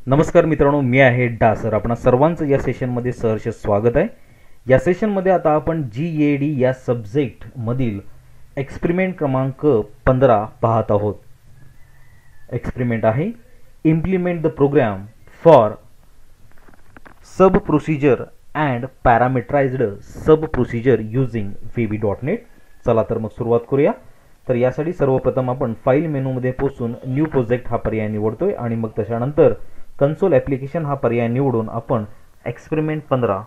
नमस्कार मित्रांनो, मी आहे डासर. आपणा सर्वांचं या सेशनमध्ये सहर्ष स्वागत आहे. या सेशनमध्ये आता आपण GAD या सब्जेक्टमधील एक्सपेरिमेंट क्रमांक 15 पाहत आहोत. एक्सपेरिमेंट आहे implement the program for sub procedure and parameterized sub procedure using VB.NET. चला तर मग सुरुवात करूया. तर यासाठी सर्वप्रथम आपण फाईल मेनूमध्ये पोहोचून न्यू प्रोजेक्ट हा पर्याय निवडतोय आणि मग त्याच्यानंतर कन्सोल ॲप्लिकेशन हा पर्याय निवडून आपण एक्सपेरिमेंट 15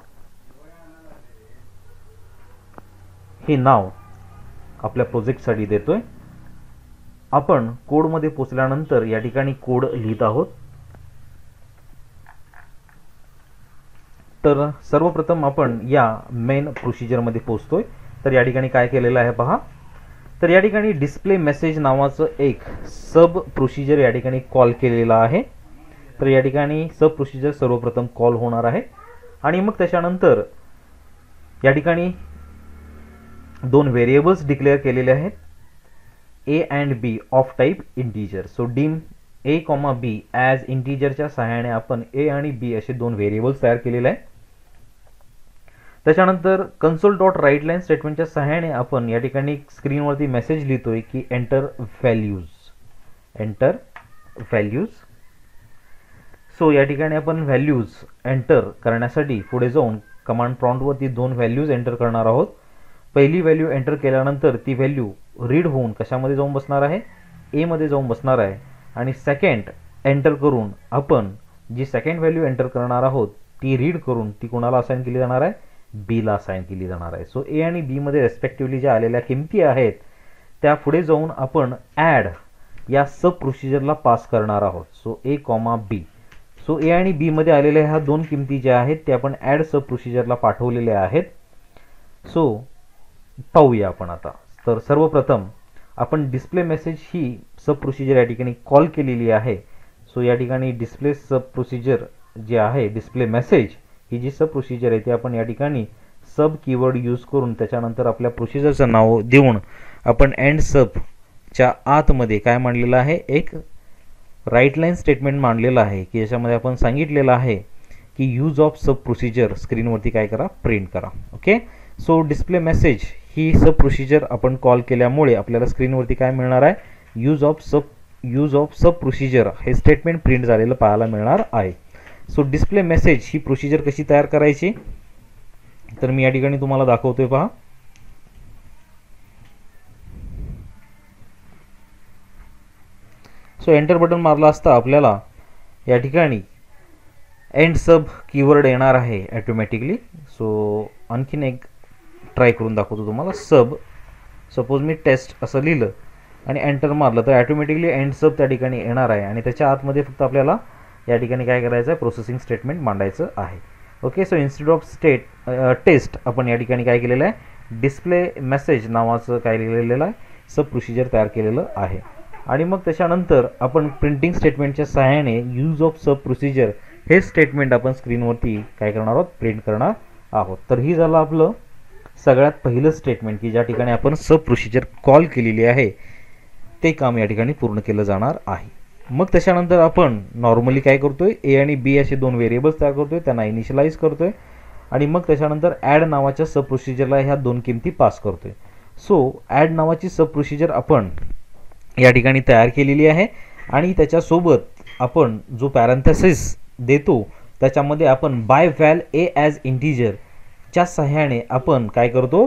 हे नाव आपल्या प्रोजेक्टसाठी देतोय. आपण कोडमध्ये पोहोचल्यानंतर या ठिकाणी कोड लिहित आहोत. तर सर्वप्रथम आपण या मेन प्रोसिजरमध्ये पोहोचतोय. तर या ठिकाणी काय केलेलं आहे पहा. तर या ठिकाणी डिस्प्ले मेसेज नावाचं एक सब प्रोसिजर या ठिकाणी कॉल केलेला आहे. तर या ठिकाणी सब प्रोसिजर सर्वप्रथम कॉल होणार आहे आणि मग त्याच्यानंतर या ठिकाणी दोन व्हेरिएबल्स डिक्लेअर केलेले आहेत, A and B of type integer. So dim A, B as इंटीजरच्या सहाय्याने आपण A आणि B असे दोन व्हेरिएबल्स तयार केलेले आहे. त्याच्यानंतर कन्सोल डॉट राईट लाईन स्टेटमेंटच्या सहाय्याने आपण या ठिकाणी स्क्रीनवरती मेसेज लिहितोय की एंटर व्हॅल्यूज. सो या ठिकाणी आपण व्हॅल्यूज एंटर करण्यासाठी पुढे जाऊन कमांड प्रॉम्प्टवरती दोन व्हॅल्यूज एंटर करणार आहोत. पहिली व्हॅल्यू एंटर केल्यानंतर ती व्हॅल्यू रीड होऊन कशामध्ये जाऊन बसणार आहे, A मध्ये जाऊन बसणार आहे. आणि सेकंड एंटर करून आपण जी सेकंड व्हॅल्यू एंटर करणार आहोत ती रीड करून ती कोणाला असाइन केली जाणार आहे, B ला असाइन केली जाणार आहे. सो A आणि B मध्ये रेस्पेक्टिव्हली ज्या आलेल्या किमती आहेत त्या पुढे जाऊन आपण ॲड या सब प्रोसिजरला पास करणार आहोत. So A, B. So A आणि B मध्ये आलेल्या ह्या दोन किमती ज्या आहेत त्या आपण ॲड सब प्रोसिजरला पाठवलेल्या आहेत. सो पाहूया आपण आता. तर सर्वप्रथम आपण डिस्प्ले मेसेज ही सब प्रोसिजर या ठिकाणी कॉल केलेली आहे. सो या ठिकाणी डिस्प्ले सब प्रोसिजर जे आहे, डिस्प्ले मेसेज ही जी सब प्रोसिजर आहे ती आपण या ठिकाणी सब कीवर्ड यूज करून त्याच्यानंतर आपल्या प्रोसिजरचं नाव देऊन आपण एंड सबच्या आतमध्ये काय मांडलेलं आहे, एक राईट लाईन स्टेटमेंट मांडलेलं आहे की याच्यामध्ये आपण सांगितलेलं आहे की यूज ऑफ सब प्रोसिजर स्क्रीनवरती काय करा, प्रिंट करा. ओके. सो डिस्प्ले मेसेज ही सब प्रोसिजर आपण कॉल केल्यामुळे आपल्याला स्क्रीनवरती काय मिळणार आहे, यूज ऑफ सब प्रोसिजर हे स्टेटमेंट प्रिंट झालेलं पाहायला मिळणार आहे. सो डिस्प्ले मेसेज ही प्रोसिजर कशी तयार करायची तर मी या ठिकाणी तुम्हाला दाखवतोय पहा. सो एंटर बटन मारला असता आपल्याला या ठिकाणी एंड सब कीवर्ड येणार आहे ऑटोमॅटिकली. सो आणखीन एक ट्राय करून दाखवतो तुम्हाला. सब सपोज मी टेस्ट असं लिहिलं आणि एंटर मारलं तर ऑटोमॅटिकली एंड सब त्या ठिकाणी येणार आहे आणि त्याच्या आतमध्ये फक्त आपल्याला या ठिकाणी काय करायचं आहे, प्रोसेसिंग स्टेटमेंट मांडायचं आहे. Okay. So instead of test आपण या ठिकाणी काय केलेलं आहे, डिस्प्ले मेसेज नावाचं काय लिहिलेलं आहे, सब प्रोसिजर तयार केलेलं आहे. आणि मग त्याच्यानंतर आपण प्रिंटिंग स्टेटमेंटच्या सहाय्याने यूज ऑफ सब प्रोसिजर हे स्टेटमेंट आपण स्क्रीनवरती काय करणार आहोत, प्रिंट करणार आहोत. तर ही झालं आपलं सगळ्यात पहिलं स्टेटमेंट की ज्या ठिकाणी आपण सब प्रोसिजर कॉल केलेली आहे ते काम या ठिकाणी पूर्ण केलं जाणार आहे. मग त्याच्यानंतर आपण नॉर्मली काय करतोय, A आणि B असे दोन व्हेरिएबल्स तयार करतोय, त्यांना इनिशियलाइज करतोय आणि मग त्याच्यानंतर ॲड नावाच्या सब प्रोसिजरला ह्या दोन किमती पास करतोय. सो ॲड नावाची सब प्रोसिजर आपण या ठिकाणी तयार केलेली आहे आणि त्याच्यासोबत आपण जो पॅरेंथेसिस देतो त्याच्यामध्ये आपण by val A as integer च्या सहाय्याने आपण काय करतो,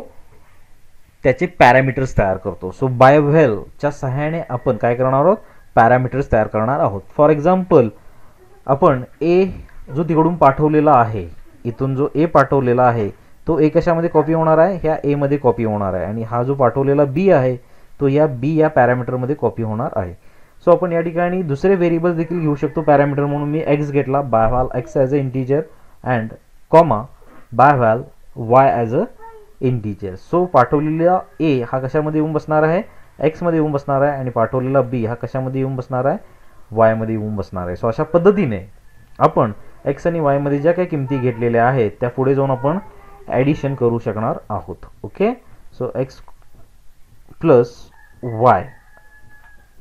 त्याचे पॅरामीटर्स तयार करतो. सो बाय व्हॅलच्या सहाय्याने आपण काय करणार आहोत, पॅरामीटर्स तयार करणार आहोत. फॉर एक्झाम्पल आपण A जो तिकडून पाठवलेला आहे, इथून जो A पाठवलेला आहे तो A कशामध्ये कॉपी होणार आहे, ह्या A मध्ये कॉपी होणार आहे आणि हा जो पाठवलेला B आहे तो या B या पॅरामीटरमध्ये कॉपी होणार आहे. सो आपण या ठिकाणी दुसरे व्हेरिएबल देखील घेऊ शकतो पॅरामीटर म्हणून. मी x घेतला, by val x as a integer and comma by val y as a integer. So पाठवलेला A हा कशामध्ये येऊन बसणार आहे, x मध्ये येऊन बसणार आहे आणि पाठवलेला B हा कशामध्ये येऊन बसणार आहे, y मध्ये येऊन बसणार आहे. सो अशा पद्धतीने आपण x आणि y मध्ये ज्या काही किमती घेतलेल्या आहेत त्या पुढे जाऊन आपण ॲडिशन करू शकणार आहोत. Okay. So x plus y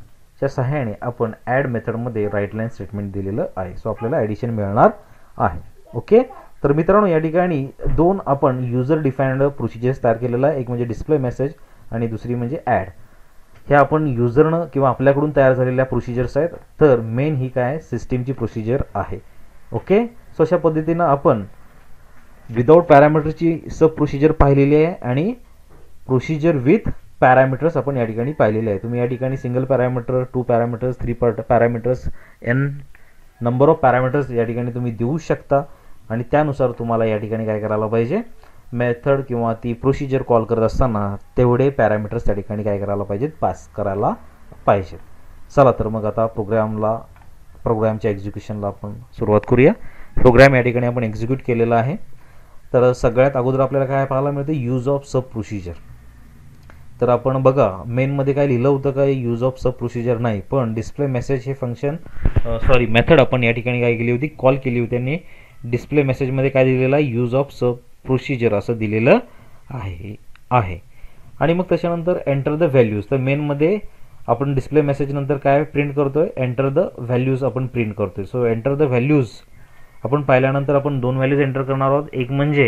च्या सहाय्याने आपण ॲड मेथडमध्ये राईट लाईन स्टेटमेंट दिलेलं आहे. सो आपल्याला ॲडिशन मिळणार आहे. ओके, तर मित्रांनो या ठिकाणी दोन आपण युजर डिफाइंड प्रोसिजर्स तयार केलेला आहे. एक म्हणजे डिस्प्ले मेसेज आणि दुसरी म्हणजे ॲड. ह्या आपण युजरनं किंवा आपल्याकडून तयार झालेल्या प्रोसिजर्स आहेत. तर मेन ही काय सिस्टीमची प्रोसिजर आहे. ओके, सो अशा पद्धतीनं आपण विदाउट पॅरामीटरची सब प्रोसिजर पाहिलेली आहे आणि प्रोसिजर विथ पॅरामीटर्स आपण या ठिकाणी पाहिलेले आहे. तुम्ही या ठिकाणी single parameter, 2 parameters, 3 parameters, n number of parameters या ठिकाणी तुम्ही देऊ शकता आणि त्यानुसार तुम्हाला या ठिकाणी काय करायला पाहिजे, मेथड किंवा ती प्रोसिजर कॉल करत असताना तेवढे पॅरामीटर्स त्या ठिकाणी काय करायला पाहिजेत, पास करायला पाहिजेत. चला तर मग आता प्रोग्रामच्या एक्झिक्युशनला आपण सुरुवात करूया. प्रोग्राम या ठिकाणी आपण एक्झिक्यूट केलेला आहे. तर सगळ्यात अगोदर आपल्याला काय पाहायला मिळते, यूज ऑफ सब प्रोसिजर. तर आपण बघा मेनमध्ये काय लिहिलं होतं, काय यूज ऑफ सब प्रोसिजर नाही, पण डिस्प्ले मेसेज हे फंक्शन मेथड आपण या ठिकाणी काय केली होती, कॉल केली होती. आणि डिस्प्ले मेसेजमध्ये काय दिलेलं आहे, यूज ऑफ सब प्रोसिजर असं दिलेलं आहे. आणि मग त्याच्यानंतर एंटर द व्हॅल्यूज. तर मेनमध्ये आपण डिस्प्ले मेसेज नंतर काय प्रिंट करतोय, एंटर द व्हॅल्यूज आपण प्रिंट करतोय. सो एंटर द व्हॅल्यूज आपण पाहिल्यानंतर आपण दोन व्हॅल्यूज एंटर करणार आहोत. एक म्हणजे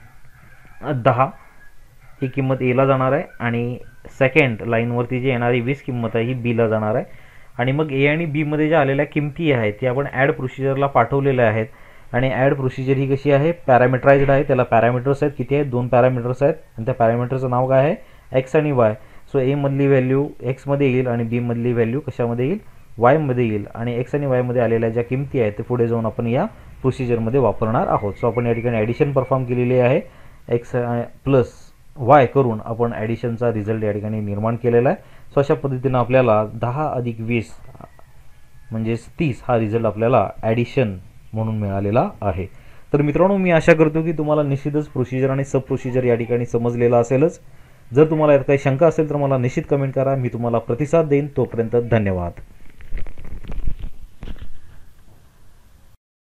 10 ही किंमत एला जाणार आहे आणि सेकंड लाईनवरती जी येणारी 20 किंमत आहे ही बीला जाणार आहे. आणि मग ए आणि बीमध्ये ज्या आलेल्या किमती आहेत त्या आपण ॲड प्रोसिजरला पाठवलेल्या आहेत. आणि ॲड प्रोसिजर ही कशी आहे, पॅरामीटराइज्ड आहे. त्याला पॅरामीटर्स आहेत, किती आहेत, 2 पॅरामीटर्स आहेत. आणि त्या पॅरामीटरचं नाव काय आहे, एक्स आणि वाय. सो ए मधली व्हॅल्यू एक्समध्ये येईल आणि बी मधली व्हॅल्यू कशामध्ये येईल, वायमध्ये येईल. आणि एक्स आणि वायमध्ये आलेल्या ज्या किमती आहेत ते पुढे जाऊन आपण या प्रोसिजरमध्ये वापरणार आहोत. सो आपण या ठिकाणी ॲडिशन परफॉर्म केलेली आहे. एक्स प्लस वाय करून आपण ॲडिशनचा रिझल्ट या ठिकाणी निर्माण केलेला आहे. सो अशा पद्धतीनं आपल्याला 10 अधिक 20 म्हणजेच 30 हा रिझल्ट आपल्याला ॲडिशन म्हणून मिळालेला आहे. तर मित्रांनो मी आशा करतो की तुम्हाला निश्चितच प्रोसिजर आणि सब प्रोसिजर या ठिकाणी समजलेला असेलच. जर तुम्हाला यात काही शंका असेल तर मला निश्चित कमेंट करा, मी तुम्हाला प्रतिसाद देईन. तोपर्यंत धन्यवाद.